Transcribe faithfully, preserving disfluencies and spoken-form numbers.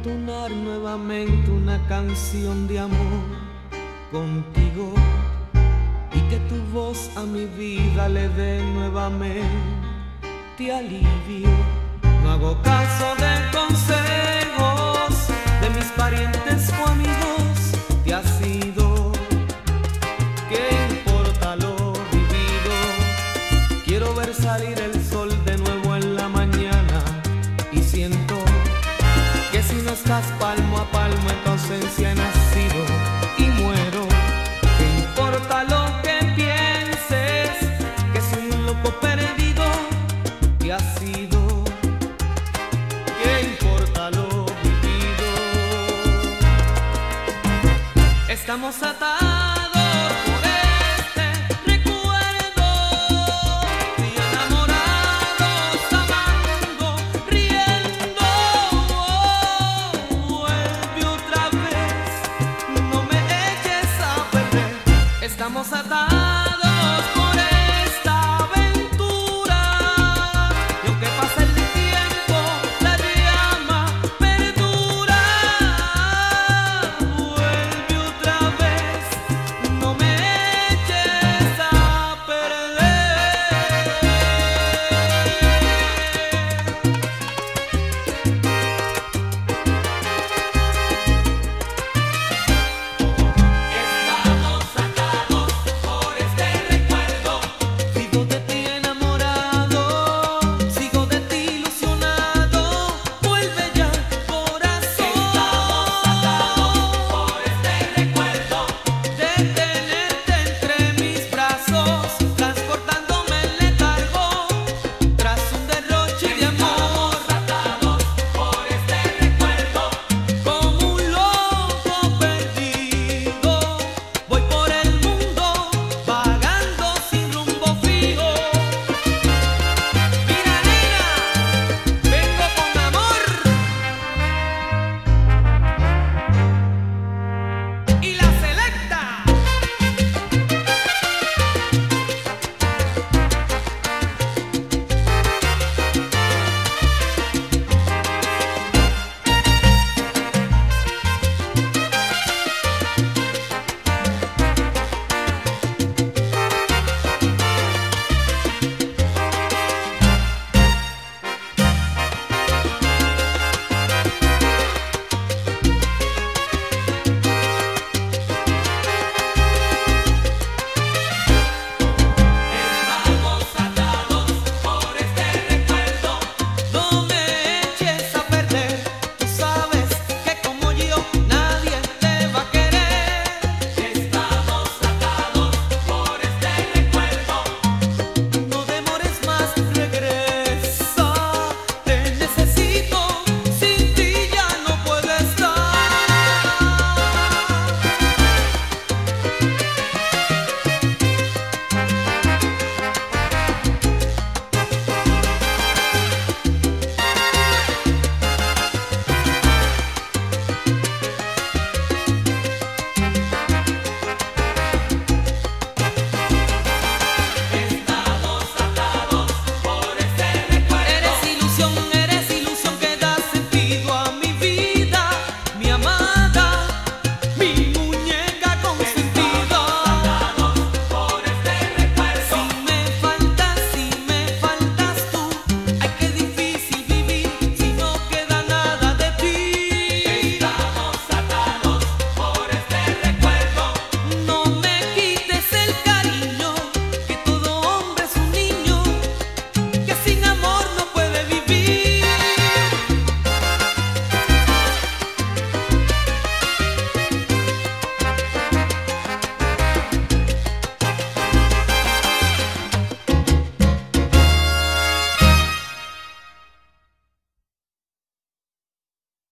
entonar nuevamente una canción de amor contigo y que tu voz a mi vida le dé nuevamente alivio. No hago caso de consejos de mis parientes o amigos, te has ido. ¿Qué importa lo vivido? Quiero ver salir el sol de nuevo en la mañana y siento que si no estás palmo a palmo en tu ausencia he nacido y muero. ¿Qué importa lo que pienses? Que soy un loco perdido, te has ido. ¿Qué importa lo vivido? Estamos atados